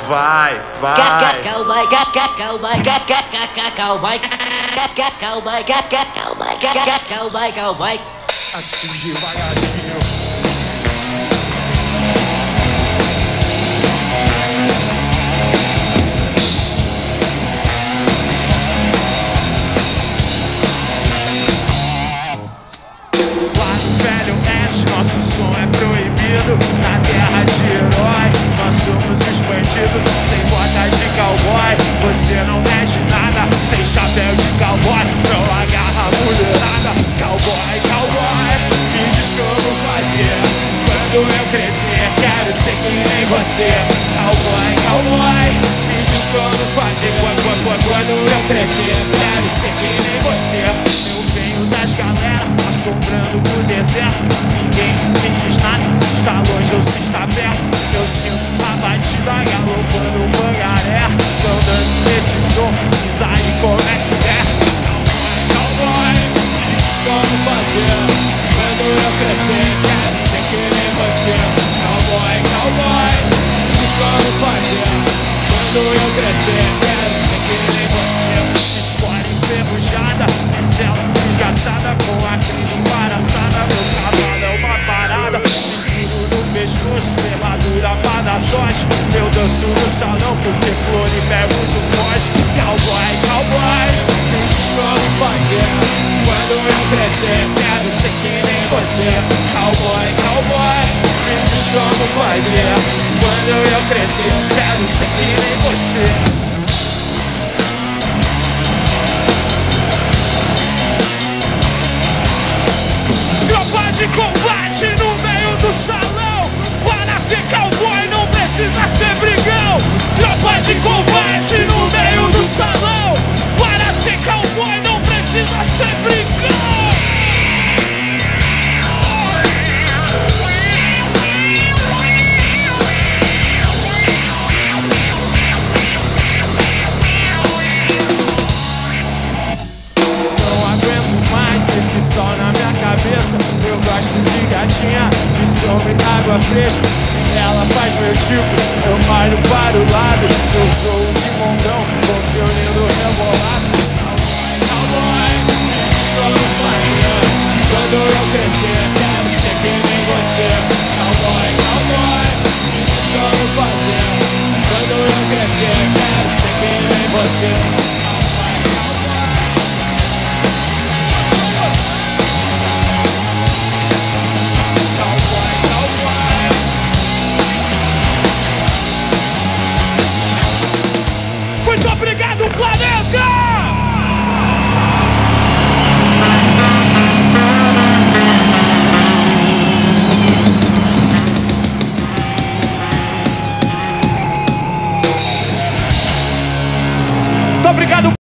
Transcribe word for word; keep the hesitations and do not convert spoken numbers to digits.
vai, vai. Cowboy, cowboy, cowboy, cowboy, cowboy, cowboy, cowboy. Assim devagarinho. Lá no Velho Oeste, nosso som é proibido. Na terra de herói, nós somos os bandidos. Sem bota de cowboy, você não mede nada. Sem chapéu de cowboy, não agarra a mulherada. Cowboy, cowboy, me diz como fazer. Quando eu crescer, quero ser que nem você. Cowboy, cowboy, me diz como fazer. Quando eu crescer, quero ser que nem você. Eu venho das galera, assombrando o deserto. Ninguém me diz nada, se está longe ou se está perto. Eu sinto a batida galopando o mangaré. Não dance nesse som, diz aí como é que é. Cowboy, cowboy, me diz como fazer. Quando eu crescer, quero ser que nem você. Cowboy, cowboy, me diz como fazer. Quando eu crescer, quero ser que nem você. Espora enferrujada, cela engaçada com a crina embaraçada. Meu cavalo é uma parada, menino no pescoço, ferradura para dar sorte. Eu danço no salão porque Floripa é muito forte. Cowboy, cowboy, me diz como fazer. Quando eu crescer, quero ser que nem você. Cowboy, cowboy, me diz como fazer. Quando eu crescer, quero ser que nem você. Tropa de combate no meio do salão. Para ser cowboy não precisa ser brigão. Tropa de combate no meio do salão. Para ser cowboy não precisa ser brigão. Esse sol na minha cabeça, eu gosto de gatinha, de sombra e água fresca. Se ela faz meu tipo, eu malho para o lado. Eu sou o de Mondão,